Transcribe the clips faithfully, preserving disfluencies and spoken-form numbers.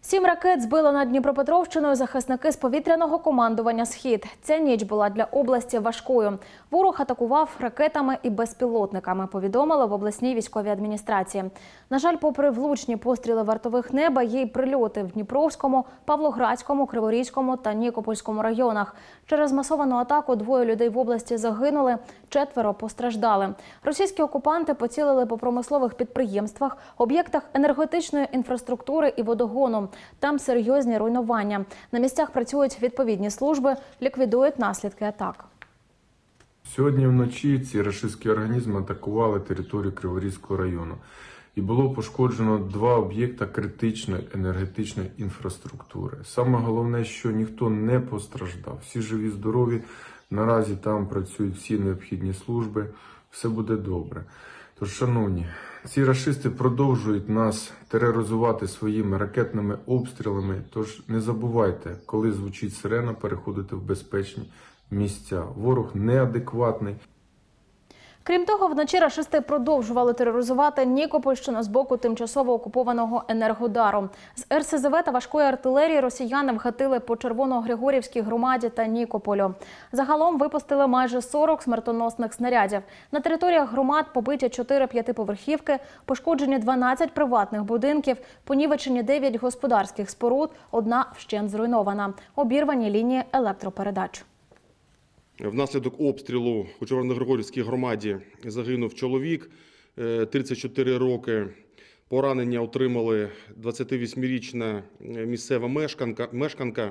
Сім ракет збило над Дніпропетровщиною захисники з повітряного командування «Схід». Ця ніч була для області важкою. Ворог атакував ракетами і безпілотниками, повідомили в обласній військовій адміністрації. На жаль, попри влучні постріли вартових неба, є й прильоти в Дніпровському, Павлоградському, Криворізькому та Нікопольському районах. Через масовану атаку двоє людей в області загинули, четверо постраждали. Російські окупанти поцілили по промислових підприємствах, об'єктах енергетичної інфраструктури і водогону. Там серйозні руйнування. На місцях працюють відповідні служби, ліквідують наслідки атак. Сьогодні вночі ці рашистські організми атакували територію Криворізького району. І було пошкоджено два об'єкта критичної енергетичної інфраструктури. Саме головне, що ніхто не постраждав. Всі живі, здорові. Наразі там працюють всі необхідні служби. Все буде добре. Тож, шановні, ці рашисти продовжують нас тероризувати своїми ракетними обстрілами. Тож не забувайте, коли звучить сирена, переходити в безпечні місця. Ворог неадекватний. Крім того, вночі рашисти продовжували тероризувати Нікопольщину з боку тимчасово окупованого Енергодару. З ер ес зе ве та важкої артилерії росіяни вгатили по Червоно-Григорівській громаді та Нікополю. Загалом випустили майже сорок смертоносних снарядів. На територіях громад побиті чотири п'ятиповерхівки, пошкоджені дванадцять приватних будинків, понівечені дев'ять господарських споруд, одна вщент зруйнована. Обірвані лінії електропередач. Внаслідок обстрілу у Червоно-Григорівській громаді загинув чоловік, тридцять чотири роки. Поранення отримали двадцятивосьмирічна місцева мешканка, мешканка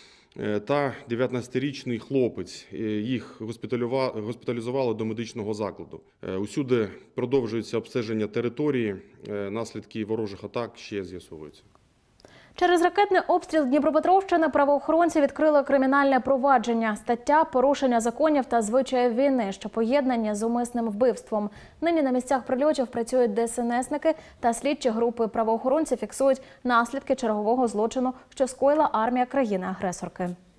та дев'ятнадцятирічний хлопець. Їх госпіталізували до медичного закладу. Усюди продовжується обстеження території, наслідки ворожих атак ще з'ясовуються. Через ракетний обстріл Дніпропетровщини правоохоронці відкрили кримінальне провадження. Стаття «Порушення законів та звичаїв війни», що поєднані з умисним вбивством. Нині на місцях прильотів працюють де ес en есники та слідчі групи правоохоронців фіксують наслідки чергового злочину, що скоїла армія країни-агресорки.